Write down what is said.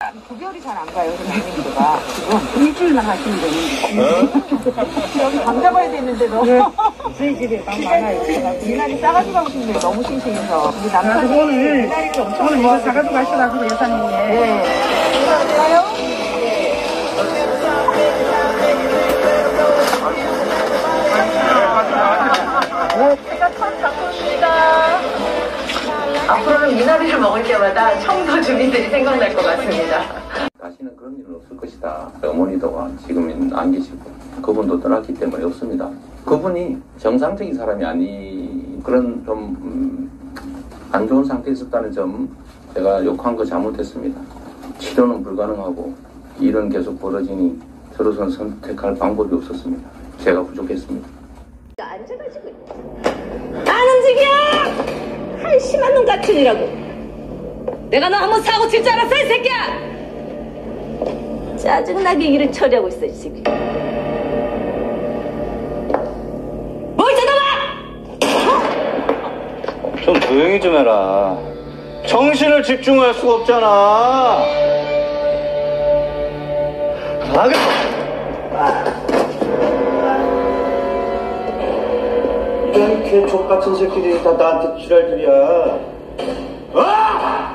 구별이 잘 안 가요, 선생님들가. 지금 일주일만 하시면 되는데. 여기 감 잡아야 되는데도. 저희 집에 감 많아요. 미나리 싸가지고 가고 싶네요. 너무 싱싱해서. 우리 남편이 미나리를 엄청 오늘 이거 사가지고 가시라고 여사님이. 네. 가요? 제가 처음 잡고 있습니다. 앞으로는 미나리를 먹을 때마다 청도 주민들이 생각날 것 같습니다. 다시는 그런 일은 없을 것이다. 어머니도 지금은 안 계시고 그분도 떠났기 때문에 없습니다. 그분이 정상적인 사람이 아니 그런 좀 안 좋은 상태에 있었다는 점 제가 욕한 거 잘못했습니다. 치료는 불가능하고 일은 계속 벌어지니 저로서는 선택할 방법이 없었습니다. 제가 부족했습니다. 앉아가지고 안 움직여! 한심한 놈 같으니라고. 내가 너 한번 사고 칠 줄 알았어 이 새끼야! 짜증나게 일을 처리하고 있어 이 새끼. 뭘 쳐다봐! 좀 조용히 좀 해라. 정신을 집중할 수가 없잖아. 이런 개족 같은 새끼들이 다 나한테 지랄들이야. 아!